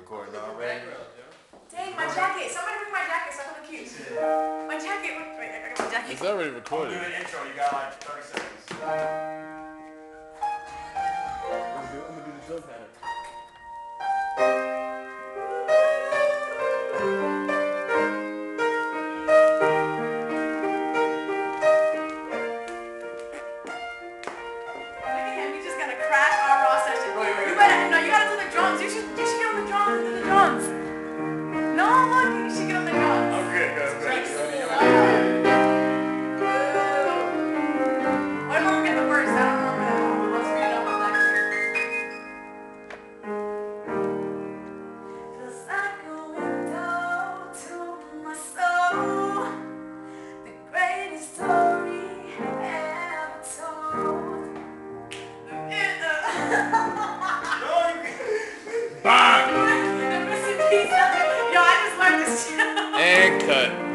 recording already. Dang, my jacket. Somebody bring my jacket so I can look cute. My jacket. Wait, I got my jacket. It's already recorded. Do the intro. You got like 30 seconds. I'm gonna do the drum pattern. And cut.